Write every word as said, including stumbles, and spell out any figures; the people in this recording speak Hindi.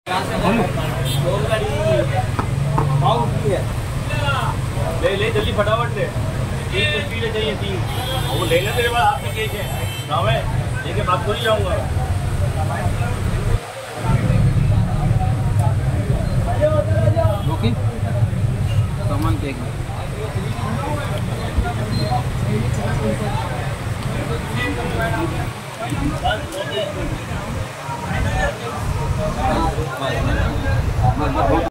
ले ले जल्दी फटाफट ले, तीन तस्वीरें चाहिए तीन। वो लेना तेरे पास हाथ में केक है ना, मैं लेके बात कर ही जाऊँगा। ओके सामान केक में